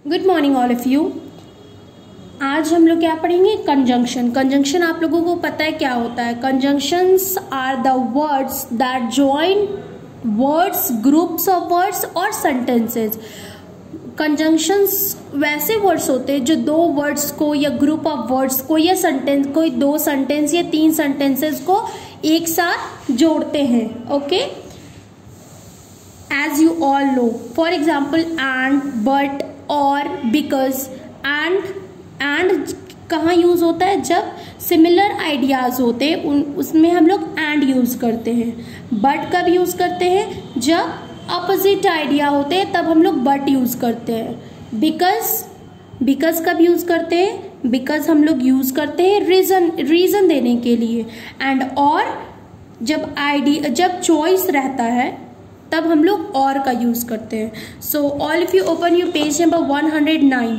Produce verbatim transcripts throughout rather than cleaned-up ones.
Good morning all of you. आज हम लोग क्या पढ़ेंगे? कंजंक्शन। कंजंक्शन आप लोगों को पता है क्या होता है? Conjunctions are the words that join words, groups of words और सेंटेंसेस। कंजंक्शंस वैसे वर्ड्स होते हैं जो दो वर्ड्स को या ग्रुप ऑफ वर्ड्स को या सेंटेंस कोई दो सेंटेंस या तीन सेंटेंसेस को एक साथ जोड़ते हैं। Okay, as you all know, for example and, but, और, because, and, and कहाँ यूज होता है? जब सिमिलर आइडियाज होते हैं उन उसमें हम लोग and यूज करते हैं। but कब यूज करते हैं? जब अपोजिट आइडिया होते हैं तब हम लोग but यूज करते हैं। because, because कब यूज करते हैं? because हम लोग यूज करते हैं रीजन रीजन देने के लिए। एंड और जब आइडिया जब चॉइस रहता है तब हम लोग और का यूज करते हैं। So all if you open your page number one hundred nine.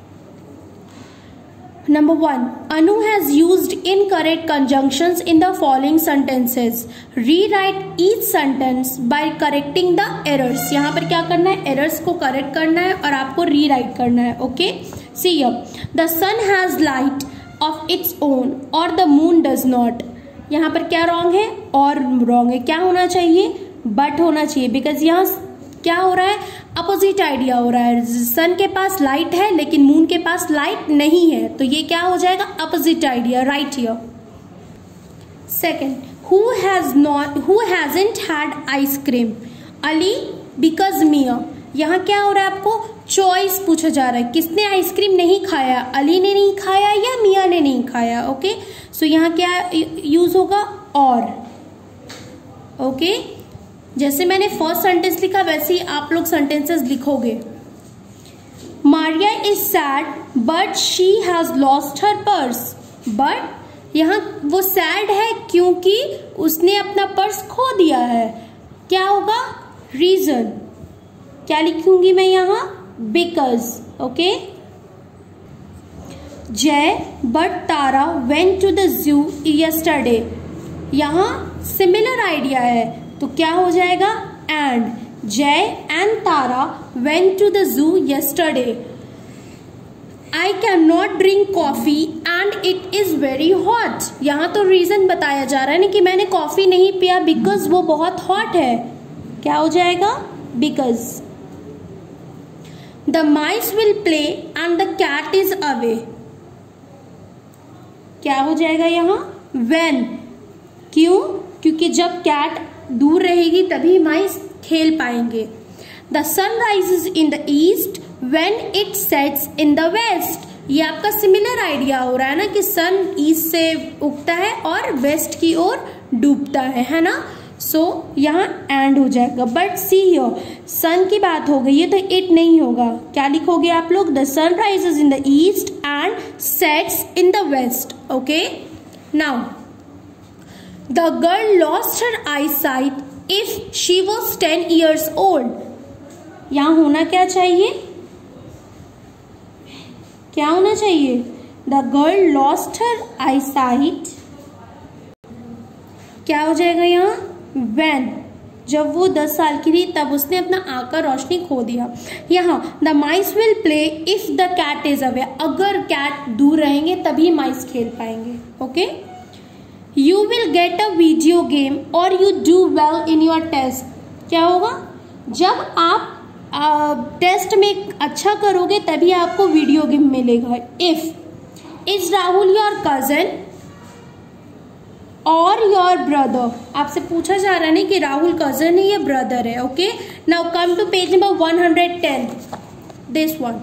Number one, Anu has used incorrect conjunctions in the following sentences. Rewrite each sentence by correcting the errors. यहाँ पर क्या करना है? एरर्स को करेक्ट करना है और आपको रीराइट करना है। Okay, see here, the sun has light of its own और द मून डज नॉट। यहाँ पर क्या रॉन्ग है? और रॉन्ग है। क्या होना चाहिए? बट होना चाहिए। बिकॉज यहाँ क्या हो रहा है? अपोजिट आइडिया हो रहा है। सन के पास लाइट है लेकिन मून के पास लाइट नहीं है, तो ये क्या हो जाएगा? Opposite idea. Right here. Second, who has not who hasn't had ice cream? Ali, because Mia. यहाँ क्या हो रहा है? आपको चॉइस पूछा जा रहा है, किसने आइसक्रीम नहीं खाया? अली ने नहीं खाया या मिया ने नहीं खाया? ओके, सो यहाँ क्या यूज होगा? और। Okay okay? जैसे मैंने फर्स्ट सेंटेंस लिखा वैसे ही आप लोग सेंटेंसेस लिखोगे। Maria is sad but she has lost her purse. But यहाँ वो सैड है क्योंकि उसने अपना पर्स खो दिया है। क्या होगा? रीजन। क्या लिखूंगी मैं यहाँ? Because. Okay, Jay but Tara went to the zoo yesterday. यहाँ सिमिलर आइडिया है तो क्या हो जाएगा? And. Jay and Tara went to the zoo yesterday. I can not drink coffee and it is very hot. यहां तो रीजन बताया जा रहा है ना कि मैंने कॉफी नहीं पिया बिकॉज वो बहुत हॉट है। क्या हो जाएगा? Because. The mice will play and the cat is away. क्या हो जाएगा यहाँ? वेन। क्यों? क्योंकि जब कैट दूर रहेगी तभी माइस खेल पाएंगे। The sun rises in the east when it sets in the west. ये आपका सिमिलर आइडिया हो रहा है ना कि सन ईस्ट से उगता है और वेस्ट की ओर डूबता है, है ना? सो so, यहाँ एंड हो जाएगा। बट सी हियर, सन की बात हो गई है तो इट नहीं होगा। क्या लिखोगे आप लोग? The sun rises in the east and sets in the west. Okay, now The girl lost her eyesight if she was ten years old. यहाँ होना क्या चाहिए? क्या होना चाहिए? The girl lost her eyesight. क्या हो जाएगा यहाँ? When. जब वो दस साल की थी तब उसने अपना आंख का रोशनी खो दिया। यहाँ the mice will play if the cat is away. अगर कैट दूर रहेंगे तभी माइस खेल पाएंगे। Okay, okay? You will get a video game or you do well in your test. क्या होगा? जब आप टेस्ट uh, में अच्छा करोगे तभी आपको वीडियो गेम मिलेगा। If is Rahul your cousin or your brother? आपसे पूछा जा रहा है ना कि राहुल कजन है या ब्रदर है। Okay, now come to page number one hundred ten. This one,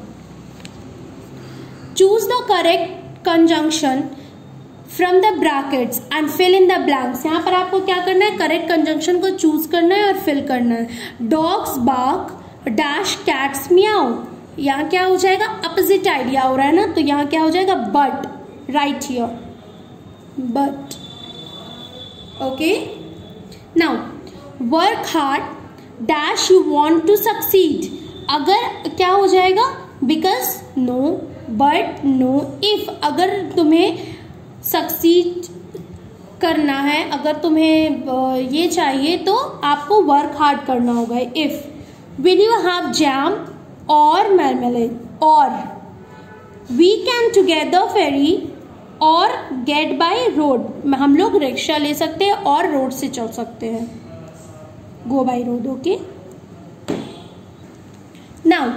choose the correct conjunction from the brackets and fill in the blanks. यहाँ पर आपको क्या करना है? करेक्ट कंजंक्शन को चूज करना है और फिल करना है। Dogs bark dash cats meow. यहाँ क्या हो जाएगा? अपोजिट आइडिया हो रहा है ना, तो यहाँ क्या हो जाएगा? But. Right here, but. Okay, now work hard dash you want to succeed. अगर क्या हो जाएगा? Because, no, but, no, if. अगर तुम्हें सक्सीड करना है, अगर तुम्हें ये चाहिए तो आपको वर्क हार्ड करना होगा। If. Will you have jam or marmalade. Or we can together ferry or get by road, हम लोग रिक्शा ले सकते हैं और रोड से चल सकते हैं, go by road. Okay, now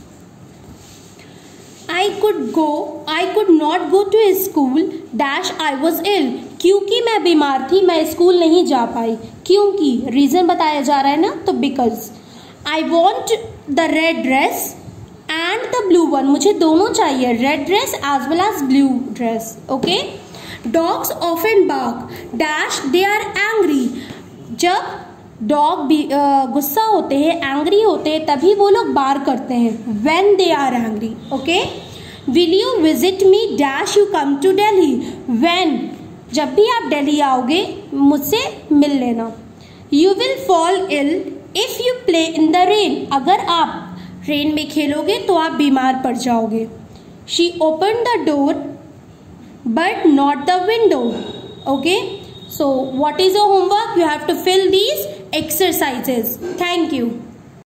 I could go, I could not go to school dash I was ill. क्योंकि मैं बीमार थी मैं स्कूल नहीं जा पाई. क्योंकि रीजन बताया जा रहा है ना, तो because I want the red dress and the blue one. मुझे दोनों चाहिए, red dress as well as blue dress. Okay, dogs often bark dash they are angry. जब डॉग भी गुस्सा होते हैं, एंग्री होते हैं, तभी वो लोग बार करते हैं, when they are angry. Okay, will you visit me dash you come to Delhi. When, जब भी आप दिल्ली आओगे मुझसे मिल लेना. You will fall ill if you play in the rain. अगर आप रेन में खेलोगे तो आप बीमार पड़ जाओगे. She open the door but not the window. Okay, so what is your homework? You have to fill these exercises. Thank you.